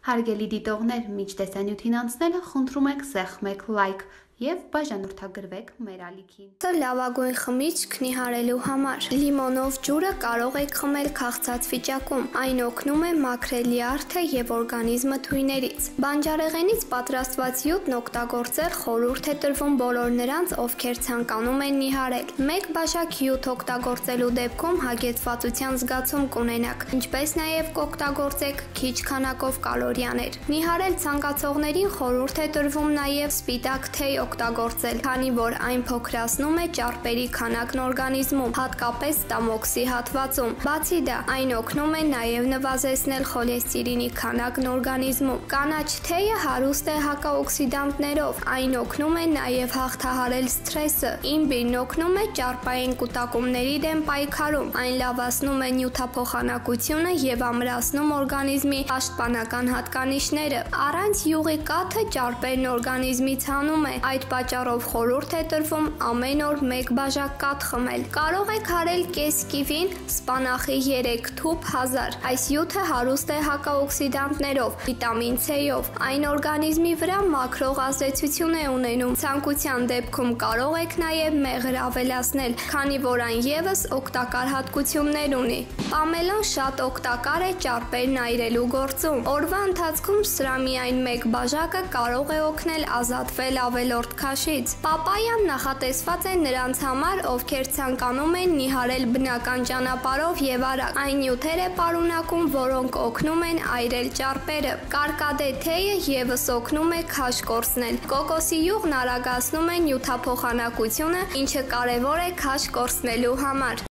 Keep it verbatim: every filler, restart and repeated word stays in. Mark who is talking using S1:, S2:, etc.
S1: Հարգելի դիտողներ, մինչ տեսանյութին անցնելը խնդրում ենք սեղմեք լայք և բաժանորդագրվեք մեր ալիքին։
S2: Լավագույն խմիչք նիհարելու համար։ Լիմոնով ջուրը կարող եք խմել քաղցած վիճակում։ Այն օգնում է մաքրել լյարդը և օրգանիզմը թույներից։ Բանջարեղենից պատրաստված հյութն օգտագործել խորհուրդ է տրվում բոլոր նրանց, ովքեր ցանկանում են նիհարել։ Մեկ բաժակ հյութ օգտագործելու դեպքում հագեցվածության զգացում կունենաք, ինչպես նաև կօգտագործեք քիչ քանակով կալորիաներ։ Նիհարել ցանկացողներին խորհուրդ է տրվում նաև սպիտակ թեյ օգտագործել, քանի որ այն փոքրացնում է ճարպերի քանակն օրգանիզմում, հատկապես ստամոքսի հատվածում։ Բացի դա, այն օգնում է նաև նվազեցնել խոլեստերինի քանակն օրգանիզմում։ Կանաչ թեյը հարուստ է հակաօքսիդանտներով, այն օգնում է նաև հաղթահարել սթրեսը։ Իմբիրն օգնում է ճարպային կուտակումների դեմ պայքարում, այն լավացնում է նյութափոխանակությունը և ամրացնում օրգանիզմի պաշտպանական հատկանիշները։ Առանց յուղի կաթը ճարպերն օրգանիզմից հանում է, այդ պատճառով խորհուրդ է տրվում ամեն օր մեկ բաժակ կաթ խմել։ Կարող եք հարել կես կիվին սպանախի երեք թուփ հազար։ Այս հյութը հարուստ է հակաօքսիդանտներով, վիտամին C-ով։ Այն օրգանիզմի վրա մաքրող ազդեցություն է ունենում։ Ցանկության դեպքում կարող եք նաև մեղր ավելացնել, քանի որ այն ևս օգտակար հատկություններ ունի։ Պամելոն շատ օգտակար է ճարպերն այրելու գործում։ Օրվա ընթացքում սրա միայն մեկ բաժակը կարող է օգնել ազատվել ավելորդ քաշից։ Պապայան նախատեսված է նրանց համար, ովքեր ցանկանում են նիհարել բնական ճանապարհով և արագ։ Այն նյութեր է պարունակում, որոնք օգնում են այրել ճարպերը։ Կարկադե թեյը ևս օգնում է քաշ կորցնել։ Կոկոսի յուղն արագացնում է նյութափոխանակությունը, ինչը կարևոր է քաշ կորցնելու համար։